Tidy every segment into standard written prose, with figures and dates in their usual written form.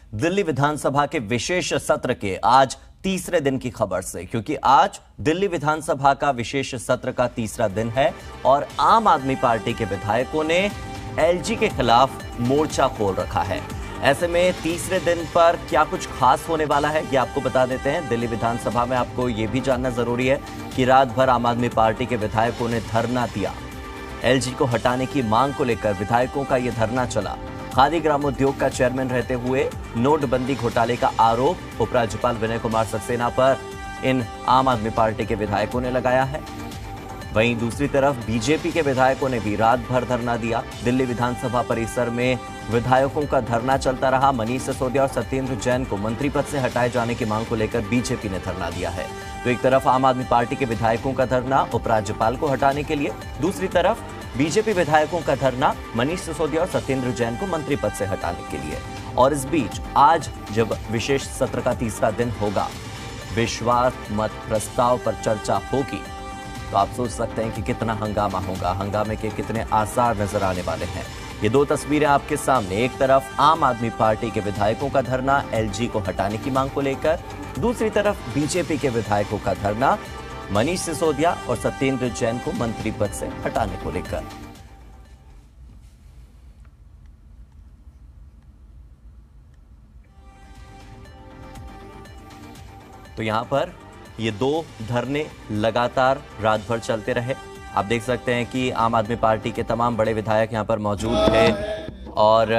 दिल्ली विधानसभा के विशेष सत्र के आज तीसरे दिन की खबर से, क्योंकि आज दिल्ली विधानसभा का विशेष सत्र का तीसरा दिन है और आम आदमी पार्टी के विधायकों ने एलजी के खिलाफ मोर्चा खोल रखा है। ऐसे में तीसरे दिन पर क्या कुछ खास होने वाला है, ये आपको बता देते हैं। दिल्ली विधानसभा में आपको ये भी जानना जरूरी है कि रात भर आम आदमी पार्टी के विधायकों ने धरना दिया। एलजी को हटाने की मांग को लेकर विधायकों का यह धरना चला। खादी ग्रामोद्योग का चेयरमैन रहते हुए नोटबंदी घोटाले का आरोप उपराज्यपाल विनय कुमार सक्सेना पर इन आम आदमी पार्टी के विधायकों ने लगाया है। वहीं दूसरी तरफ बीजेपी के विधायकों ने भी रात भर धरना दिया। दिल्ली विधानसभा परिसर में विधायकों का धरना चलता रहा। मनीष सिसोदिया और सत्येंद्र जैन को मंत्री पद से हटाए जाने की मांग को लेकर बीजेपी ने धरना दिया है। तो एक तरफ आम आदमी पार्टी के विधायकों का धरना उपराज्यपाल को हटाने के लिए, दूसरी तरफ बीजेपी विधायकों का धरना मनीष सिसोदिया और सत्येंद्र जैन को मंत्री पद से हटाने के लिए। और इस बीच आज जब विशेष सत्र का तीसरा दिन होगा, विश्वास मत प्रस्ताव पर चर्चा होगी, तो आप सोच सकते हैं कि कितना हंगामा होगा, हंगामे के कितने आसार नजर आने वाले हैं। ये दो तस्वीरें आपके सामने, एक तरफ आम आदमी पार्टी के विधायकों का धरना एलजी को हटाने की मांग को लेकर, दूसरी तरफ बीजेपी के विधायकों का धरना मनीष सिसोदिया और सत्येंद्र जैन को मंत्री पद से हटाने को लेकर। तो यहां पर ये दो धरने लगातार रात भर चलते रहे। आप देख सकते हैं कि आम आदमी पार्टी के तमाम बड़े विधायक यहां पर मौजूद थे और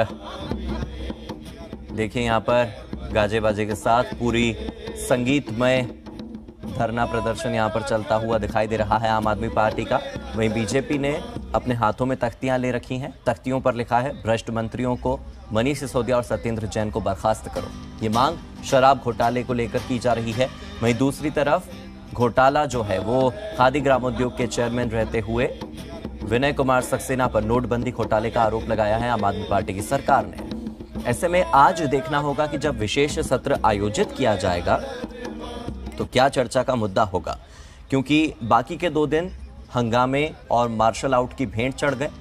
देखिए यहां पर गाजे बाजे के साथ पूरी संगीतमय धरना प्रदर्शन यहां पर चलता हुआ दिखाई दे रहा है आम आदमी पार्टी का। वहीं बीजेपी ने अपने हाथों में तख्तियां ले रखी हैं। तख्तियों पर लिखा है, भ्रष्ट मंत्रियों को मनीष सिसोदिया और सत्येंद्र जैन को बर्खास्त करो। ये मांग शराब घोटाले को लेकर की जा रही है। वहीं दूसरी तरफ घोटाला जो है वो खादी ग्रामोद्योग के चेयरमैन रहते हुए विनय कुमार सक्सेना पर नोटबंदी घोटाले का आरोप लगाया है आम आदमी पार्टी की सरकार ने। ऐसे में आज देखना होगा कि जब विशेष सत्र आयोजित किया जाएगा तो क्या चर्चा का मुद्दा होगा, क्योंकि बाकी के दो दिन हंगामे और मार्शल आउट की भेंट चढ़ गए।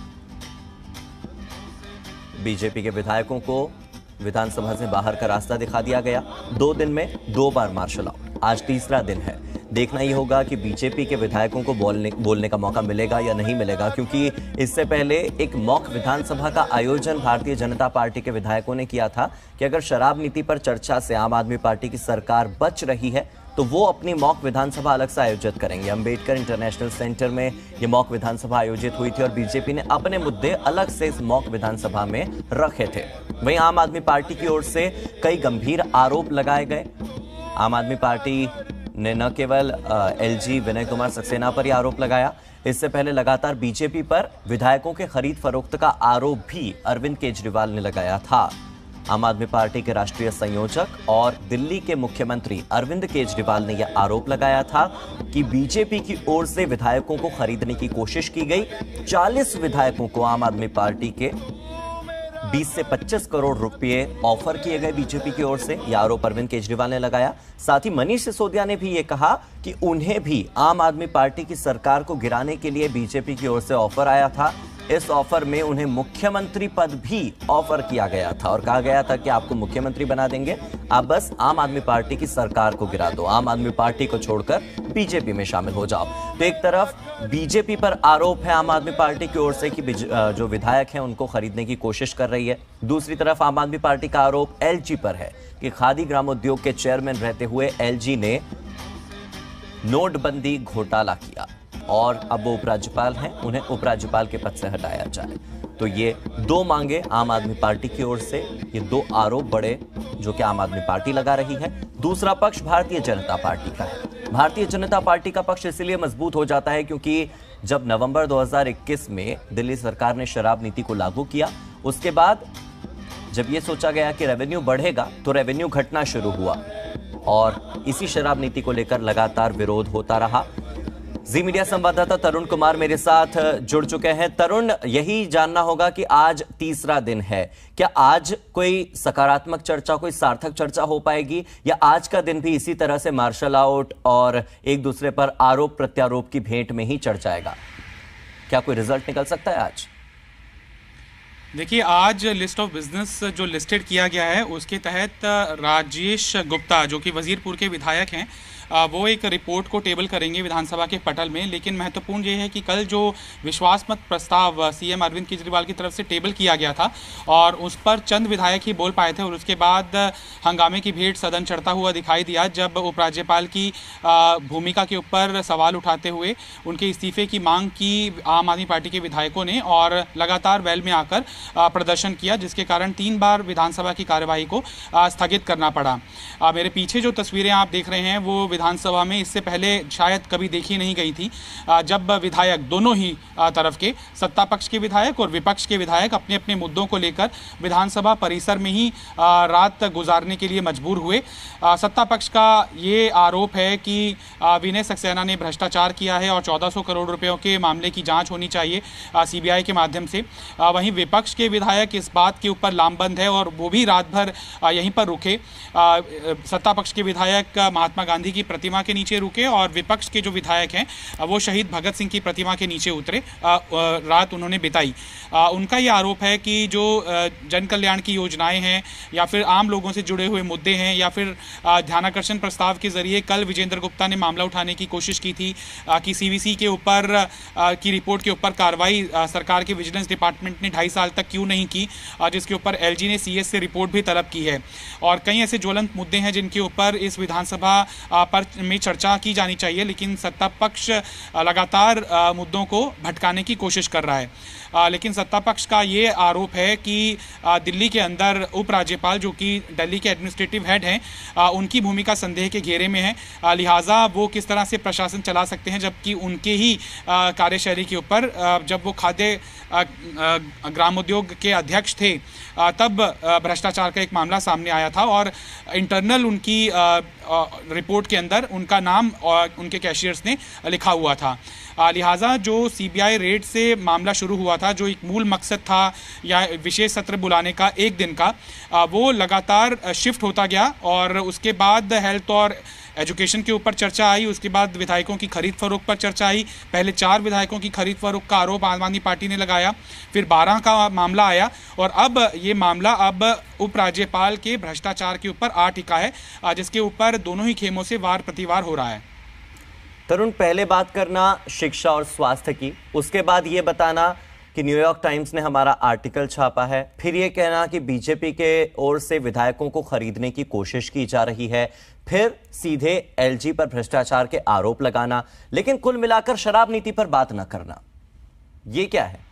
बीजेपी के विधायकों को विधानसभा से बाहर का रास्ता दिखा दिया गया। 2 दिन में 2 बार मार्शल आउट, आज तीसरा दिन है। देखना यह होगा कि बीजेपी के विधायकों को बोलने का मौका मिलेगा या नहीं मिलेगा, क्योंकि इससे पहले एक मॉक विधानसभा का आयोजन भारतीय जनता पार्टी के विधायकों ने किया था कि अगर शराब नीति पर चर्चा से आम आदमी पार्टी की सरकार बच रही है तो वो अपनी मॉक विधानसभा अलग से आयोजित करेंगे। अंबेडकर इंटरनेशनल सेंटर में ये मॉक विधानसभा आयोजित हुई थी और बीजेपी ने अपने मुद्दे अलग से इस मॉक विधानसभा में रखे थे। वहीं आम आदमी पार्टी की ओर से कई गंभीर आरोप लगाए गए। आम आदमी पार्टी ने न केवल एलजी विनय कुमार सक्सेना पर यह आरोप लगाया, इससे पहले लगातार बीजेपी पर विधायकों के खरीद फरोख्त का आरोप भी अरविंद केजरीवाल ने लगाया था। आम आदमी पार्टी के राष्ट्रीय संयोजक और दिल्ली के मुख्यमंत्री अरविंद केजरीवाल ने यह आरोप लगाया था कि बीजेपी की ओर से विधायकों को खरीदने की कोशिश की गई। 40 विधायकों को आम आदमी पार्टी के 20 से 25 करोड़ रुपए ऑफर किए गए बीजेपी की ओर से, यह आरोप अरविंद केजरीवाल ने लगाया। साथ ही मनीष सिसोदिया ने भी यह कहा कि उन्हें भी आम आदमी पार्टी की सरकार को गिराने के लिए बीजेपी की ओर से ऑफर आया था। इस ऑफर में उन्हें मुख्यमंत्री पद भी ऑफर किया गया था और कहा गया था कि आपको मुख्यमंत्री बना देंगे, आप बस आम आदमी पार्टी की सरकार को गिरा दो, आम आदमी पार्टी को छोड़कर बीजेपी में शामिल हो जाओ। तो एक तरफ बीजेपी पर आरोप है आम आदमी पार्टी की ओर से कि जो विधायक हैं उनको खरीदने की कोशिश कर रही है, दूसरी तरफ आम आदमी पार्टी का आरोप एलजी पर है कि खादी ग्रामोद्योग के चेयरमैन रहते हुए एलजी ने नोटबंदी घोटाला किया और अब वो उपराज्यपाल हैं, उन्हें उपराज्यपाल के पद से हटाया जाए। तो ये दो मांगे आम आदमी पार्टी की ओर से, ये दो आरोप बड़े जो कि आम आदमी पार्टी लगा रही है। दूसरा पक्ष भारतीय जनता पार्टी का है। भारतीय जनता पार्टी का पक्ष इसलिए मजबूत हो जाता है क्योंकि जब नवंबर 2021 में दिल्ली सरकार ने शराब नीति को लागू किया, उसके बाद जब ये सोचा गया कि रेवेन्यू बढ़ेगा तो रेवेन्यू घटना शुरू हुआ और इसी शराब नीति को लेकर लगातार विरोध होता रहा। जी मीडिया संवाददाता तरुण कुमार मेरे साथ जुड़ चुके हैं। तरुण, यही जानना होगा कि आज तीसरा दिन है, क्या आज कोई सकारात्मक चर्चा, कोई सार्थक चर्चा हो पाएगी या आज का दिन भी इसी तरह से मार्शल आउट और एक दूसरे पर आरोप प्रत्यारोप की भेंट में ही चढ़ जाएगा? क्या कोई रिजल्ट निकल सकता है आज? देखिए, आज लिस्ट ऑफ बिजनेस जो लिस्टेड किया गया है उसके तहत राजेश गुप्ता जो कि वजीरपुर के विधायक हैं, वो एक रिपोर्ट को टेबल करेंगे विधानसभा के पटल में। लेकिन महत्वपूर्ण ये है कि कल जो विश्वास मत प्रस्ताव सीएम अरविंद केजरीवाल की तरफ से टेबल किया गया था और उस पर चंद विधायक ही बोल पाए थे और उसके बाद हंगामे की भीड़ सदन चढ़ता हुआ दिखाई दिया जब उपराज्यपाल की भूमिका के ऊपर सवाल उठाते हुए उनके इस्तीफे की मांग की आम आदमी पार्टी के विधायकों ने और लगातार वेल में आकर प्रदर्शन किया, जिसके कारण 3 बार विधानसभा की कार्यवाही को स्थगित करना पड़ा। मेरे पीछे जो तस्वीरें आप देख रहे हैं वो विधानसभा में इससे पहले शायद कभी देखी नहीं गई थी, जब विधायक दोनों ही तरफ के सत्ता पक्ष के विधायक और विपक्ष के विधायक अपने अपने मुद्दों को लेकर विधानसभा परिसर में ही रात गुजारने के लिए मजबूर हुए। सत्ता पक्ष का ये आरोप है कि विनय सक्सेना ने भ्रष्टाचार किया है और 1400 करोड़ रुपयों के मामले की जांच होनी चाहिए सीबीआई के माध्यम से। वहीं विपक्ष के विधायक इस बात के ऊपर लामबंद है और वो भी रात भर यहीं पर रुके। सत्ता पक्ष के विधायक महात्मा गांधी की प्रतिमा के नीचे रुके और विपक्ष के जो विधायक हैं वो शहीद भगत सिंह की प्रतिमा के नीचे उतरे, रात उन्होंने बिताई। उनका ये आरोप है कि जो जन कल्याण की योजनाएं हैं या फिर आम लोगों से जुड़े हुए मुद्दे हैं या फिर ध्यानाकर्षण प्रस्ताव के जरिए कल विजेंद्र गुप्ता ने मामला उठाने की कोशिश की थी कि सीवीसी के ऊपर की रिपोर्ट के ऊपर कार्रवाई सरकार के विजिलेंस डिपार्टमेंट ने 2.5 साल तक क्यों नहीं की, जिसके ऊपर एलजी ने सीएस से रिपोर्ट भी तलब की है। और कई ऐसे ज्वलंत मुद्दे हैं जिनके ऊपर इस विधानसभा पर में चर्चा की जानी चाहिए, लेकिन सत्ता पक्ष लगातार मुद्दों को भटकाने की कोशिश कर रहा है। लेकिन सत्ता पक्ष का ये आरोप है कि दिल्ली के अंदर उपराज्यपाल जो कि दिल्ली के एडमिनिस्ट्रेटिव हेड हैं, उनकी भूमिका संदेह के घेरे में है। लिहाजा वो किस तरह से प्रशासन चला सकते हैं जबकि उनके ही कार्यशैली के ऊपर जब वो खाद्य ग्रामोद्योग के अध्यक्ष थे तब भ्रष्टाचार का एक मामला सामने आया था और इंटरनल उनकी रिपोर्ट के अंदर उनका नाम और उनके कैशियर्स ने लिखा हुआ था। लिहाजा जो सीबीआई रेड से मामला शुरू हुआ था, जो एक मूल मकसद था या विशेष सत्र बुलाने का एक दिन का, वो लगातार शिफ्ट होता गया और उसके बाद हेल्थ और एजुकेशन के ऊपर चर्चा आई, उसके बाद विधायकों की खरीद फरोख्त पर चर्चा आई। पहले 4 विधायकों की खरीद फरोख्त का आरोप आम आदमी पार्टी ने लगाया, फिर 12 का मामला आया और अब ये मामला अब उपराज्यपाल के भ्रष्टाचार के ऊपर आ टिका है, जिसके ऊपर दोनों ही खेमों से वार प्रतिवार हो रहा है। तरुण, पहले बात करना शिक्षा और स्वास्थ्य की, उसके बाद ये बताना कि न्यूयॉर्क टाइम्स ने हमारा आर्टिकल छापा है, फिर ये कहना कि बीजेपी के ओर से विधायकों को खरीदने की कोशिश की जा रही है, फिर सीधे एलजी पर भ्रष्टाचार के आरोप लगाना, लेकिन कुल मिलाकर शराब नीति पर बात न करना, ये क्या है?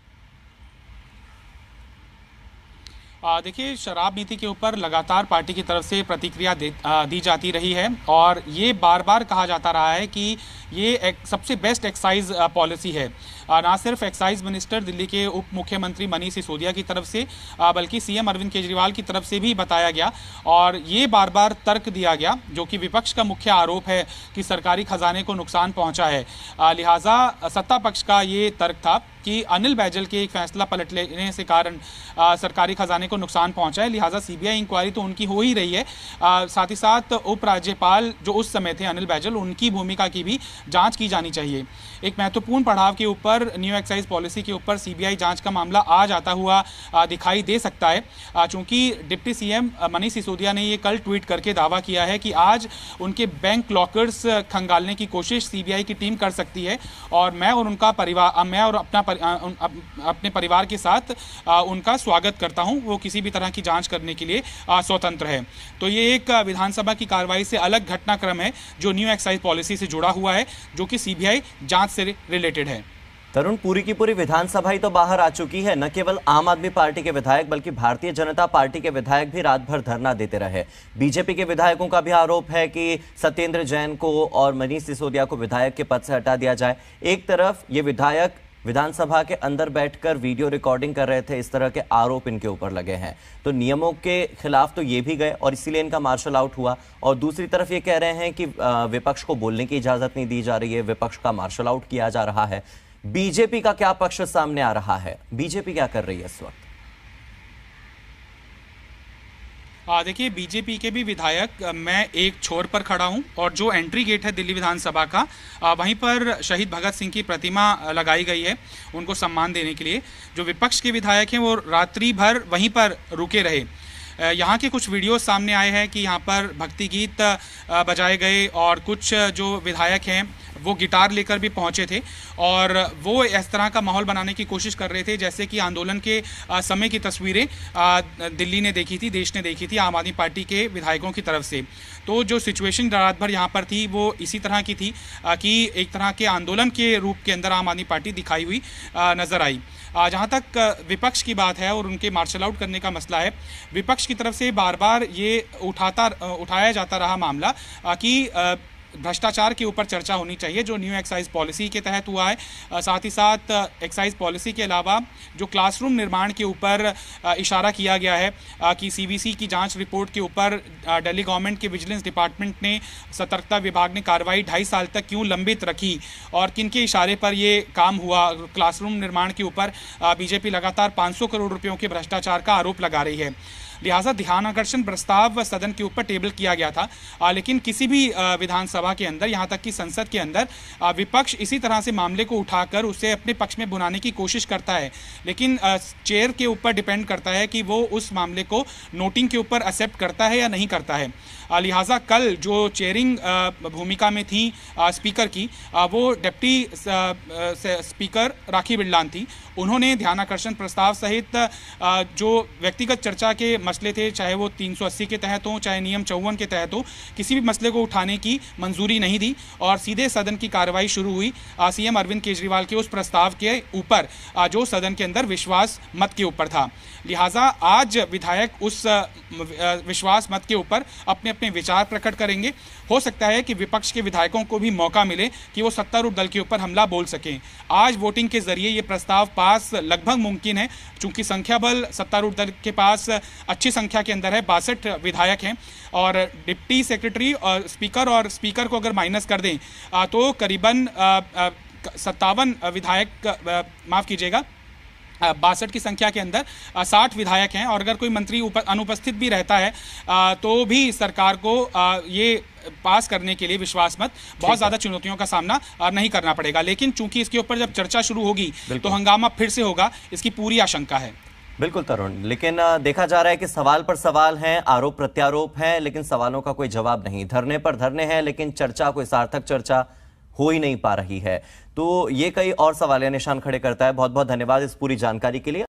देखिए, शराब नीति के ऊपर लगातार पार्टी की तरफ से प्रतिक्रिया दी जाती रही है और ये बार बार कहा जाता रहा है कि ये सबसे बेस्ट एक्साइज पॉलिसी है। ना सिर्फ एक्साइज मिनिस्टर दिल्ली के उप मुख्यमंत्री मनीष सिसोदिया की तरफ से बल्कि सीएम अरविंद केजरीवाल की तरफ से भी बताया गया और ये बार बार तर्क दिया गया, जो कि विपक्ष का मुख्य आरोप है कि सरकारी खजाने को नुकसान पहुंचा है। लिहाजा सत्ता पक्ष का ये तर्क था कि अनिल बैजल के एक फैसला पलट लेने से कारण सरकारी खजाने को नुकसान पहुंचा है, लिहाजा सीबीआई इंक्वायरी तो उनकी हो ही रही है। साथ ही साथ उपराज्यपाल जो उस समय थे अनिल बैजल, उनकी भूमिका की भी जांच की जानी चाहिए। एक महत्वपूर्ण पड़ाव के ऊपर न्यू एक्साइज पॉलिसी के ऊपर सीबीआई जांच का मामला आज आता हुआ दिखाई दे सकता है, चूंकि डिप्टी सीएम मनीष सिसोदिया ने ये कल ट्वीट करके दावा किया है कि आज उनके बैंक लॉकर्स खंगालने की कोशिश सीबीआई की टीम कर सकती है और मैं और उनका परिवार, मैं और अपने परिवार के साथ उनका स्वागत करता हूं, वो किसी भी तरह की जांच करने के लिए स्वतंत्र है। तो ये एक विधानसभा की कार्रवाई से अलग घटनाक्रम है जो न्यू एक्साइज पॉलिसी से जुड़ा हुआ है, जो कि सीबीआई जांच से रिलेटेड है। तरुण, पूरी की पूरी विधानसभा ही तो बाहर आ चुकी है। न केवल आम आदमी पार्टी के विधायक बल्कि भारतीय जनता पार्टी के विधायक भी रात भर धरना देते रहे। बीजेपी के विधायकों का भी आरोप है कि सत्येंद्र जैन को और मनीष सिसोदिया को विधायक के पद से हटा दिया जाए। एक तरफ ये विधायक विधानसभा के अंदर बैठकर वीडियो रिकॉर्डिंग कर रहे थे, इस तरह के आरोप इनके ऊपर लगे हैं, तो नियमों के खिलाफ तो ये भी गए और इसीलिए इनका मार्शल आउट हुआ। और दूसरी तरफ ये कह रहे हैं कि विपक्ष को बोलने की इजाजत नहीं दी जा रही है, विपक्ष का मार्शल आउट किया जा रहा है। बीजेपी का क्या पक्ष सामने आ रहा है? बीजेपी क्या कर रही है इस वक्त? देखिए, बीजेपी के भी विधायक, मैं एक छोर पर खड़ा हूं और जो एंट्री गेट है दिल्ली विधानसभा का, वहीं पर शहीद भगत सिंह की प्रतिमा लगाई गई है उनको सम्मान देने के लिए। जो विपक्ष के विधायक हैं वो रात्रि भर वहीं पर रुके रहे। यहाँ के कुछ वीडियोस सामने आए हैं कि यहाँ पर भक्ति गीत बजाए गए और कुछ जो विधायक हैं वो गिटार लेकर भी पहुंचे थे और वो इस तरह का माहौल बनाने की कोशिश कर रहे थे जैसे कि आंदोलन के समय की तस्वीरें दिल्ली ने देखी थी, देश ने देखी थी आम आदमी पार्टी के विधायकों की तरफ से। तो जो सिचुएशन रात भर यहाँ पर थी वो इसी तरह की थी कि एक तरह के आंदोलन के रूप के अंदर आम आदमी पार्टी दिखाई हुई नजर आई। जहाँ तक विपक्ष की बात है और उनके मार्शल आउट करने का मसला है, विपक्ष की तरफ से बार बार ये उठाया जाता रहा मामला कि भ्रष्टाचार के ऊपर चर्चा होनी चाहिए जो न्यू एक्साइज पॉलिसी के तहत हुआ है। साथ ही साथ एक्साइज पॉलिसी के अलावा जो क्लासरूम निर्माण के ऊपर इशारा किया गया है कि सीवीसी की जांच रिपोर्ट के ऊपर दिल्ली गवर्नमेंट के विजिलेंस डिपार्टमेंट ने, सतर्कता विभाग ने कार्रवाई 2.5 साल तक क्यों लंबित रखी और किन के इशारे पर ये काम हुआ। क्लासरूम निर्माण के ऊपर बीजेपी लगातार 500 करोड़ रुपयों के भ्रष्टाचार का आरोप लगा रही है। लिहाजा ध्यानाकर्षण प्रस्ताव सदन के ऊपर टेबल किया गया था, लेकिन किसी भी विधानसभा के अंदर, यहाँ तक कि संसद के अंदर, विपक्ष इसी तरह से मामले को उठाकर उसे अपने पक्ष में बुनाने की कोशिश करता है। लेकिन चेयर के ऊपर डिपेंड करता है कि वो उस मामले को नोटिंग के ऊपर एक्सेप्ट करता है या नहीं करता है। लिहाजा कल जो चेयरिंग भूमिका में थी स्पीकर की, वो डिप्टी स्पीकर राखी बिरलान थी। उन्होंने ध्यानाकर्षण प्रस्ताव सहित जो व्यक्तिगत चर्चा के मसले थे, चाहे वो 380 के तहत हो, चाहे नियम 54 के तहत हो, किसी भी मसले को उठाने की मंजूरी नहीं दी और सीधे सदन की कार्रवाई शुरू हुई सीएम अरविंद केजरीवाल के उस प्रस्ताव के ऊपर जो सदन के अंदर विश्वास मत के ऊपर था। लिहाजा आज विधायक उस विश्वास मत के ऊपर अपने अपने विचार प्रकट करेंगे। हो सकता है कि विपक्ष के विधायकों को भी मौका मिले कि वो सत्तारूढ़ दल के ऊपर हमला बोल सकें। आज वोटिंग के जरिए ये प्रस्ताव पास लगभग मुमकिन है, चूंकि संख्या बल सत्तारूढ़ दल के पास अच्छी संख्या के अंदर है, 62 विधायक हैं और डिप्टी सेक्रेटरी और स्पीकर को अगर माइनस कर दें तो करीबन 57 विधायक, माफ कीजिएगा, 62 की संख्या के अंदर 60 विधायक हैं और अगर कोई मंत्री अनुपस्थित भी रहता है तो भी सरकार को ये पास करने के लिए विश्वास मत बहुत ज्यादा चुनौतियों का सामना नहीं करना पड़ेगा। लेकिन चूंकि इसके ऊपर जब चर्चा शुरू होगी तो हंगामा फिर से होगा, इसकी पूरी आशंका है। बिल्कुल तरुण, लेकिन देखा जा रहा है कि सवाल पर सवाल हैं, आरोप प्रत्यारोप हैं, लेकिन सवालों का कोई जवाब नहीं। धरने पर धरने हैं लेकिन चर्चा, कोई सार्थक चर्चा हो ही नहीं पा रही है। तो ये कई और सवालिया निशान खड़े करता है। बहुत बहुत धन्यवाद इस पूरी जानकारी के लिए।